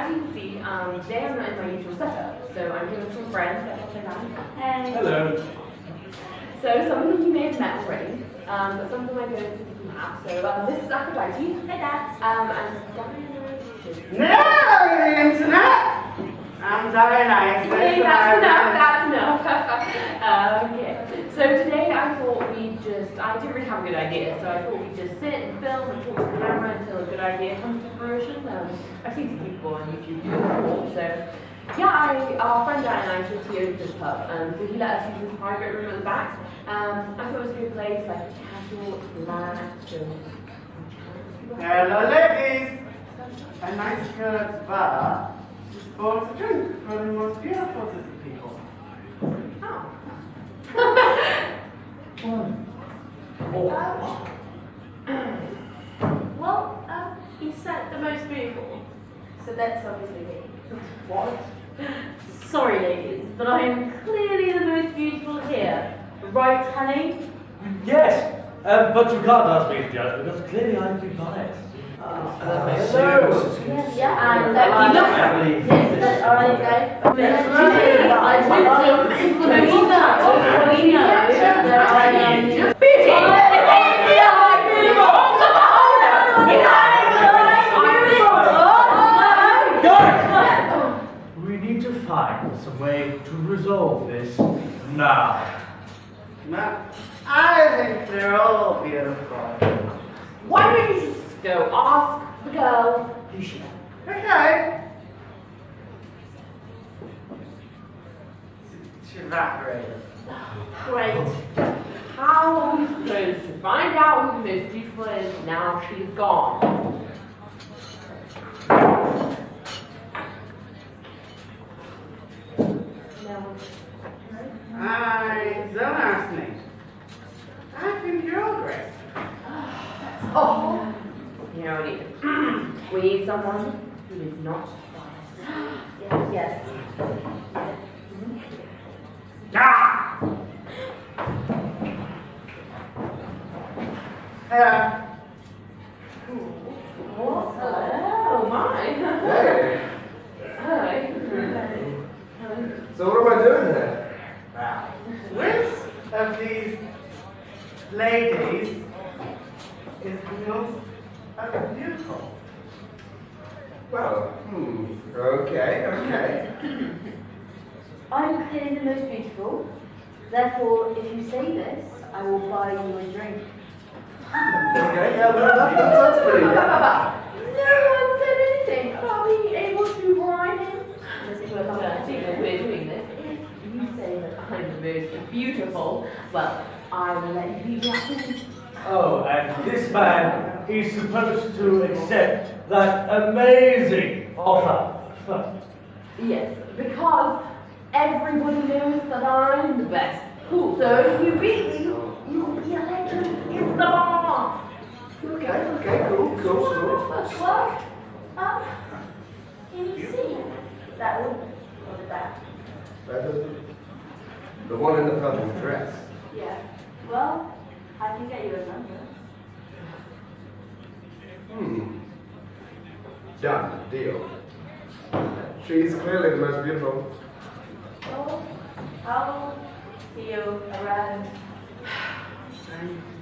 as you can see, today I'm not in my usual setup, so I'm here with some friends that have been Hey. Hello. So some of them you may have met already, but some of them I don't think you have. So this is Aphrodite. Hey, Dad. And No, the internet! I'm Dionysus. okay, that's enough. Okay. So today I thought I didn't really have a good idea, so I thought we'd just sit and film and talk to the camera until a good idea comes to fruition. I've seen some people on YouTube do it before, so yeah, our friend Dionysus, he owns this pub, so he let us use his private room at the back. I thought it was a good place, like casual, relaxed, Hello, ladies! A nice curved bar just bought a drink for the most beautiful of the people. Oh. Well, you said the most beautiful, so that's obviously me. What? Sorry, ladies, but I am clearly the most beautiful here. Right, honey? Yes, but you can't ask me to judge because clearly I'm too biased. Zeus. Yeah, and yes, alright, guys. We know that I am just We need to find some way to resolve this now. Now, I think they're all beautiful. Why don't you just go ask the girl who she is? Okay. She evaporated. Great. How are we supposed to find out who the most beautiful is now she's gone? No. Don't ask me. I think you're all great. Oh, you know, we need someone who is not biased. Yes. Ah! Hera. Oh my. Hey, Hi. so what am I doing here? Wow. Which of these ladies is the most beautiful? Well, okay. I'm clearly the most beautiful. Therefore, if you say this, I will buy you a drink. Okay, yeah, that sounds pretty good. No one said anything about being able to bribe him. We're doing this. If you say that I'm the most beautiful, well, I will let you be happy. Oh, and this man is supposed to accept that amazing offer. Yes, because everybody knows that I'm the best. Cool. So if you beat me, you'll be a legend in the bar. Okay, cool. Well, can you see that one? Or that? The one in the purple dress. Yeah. Well, I can get you a number. Done. Deal. She's clearly the most beautiful. So, I'll see you around.